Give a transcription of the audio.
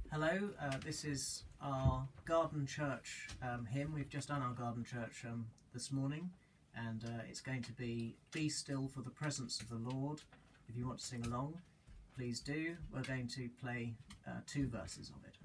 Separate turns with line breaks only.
Hello, this is our Garden Church hymn. We've just done our Garden Church this morning, and it's going to Be Still for the Presence of the Lord. If you want to sing along, please do. We're going to play two verses of it.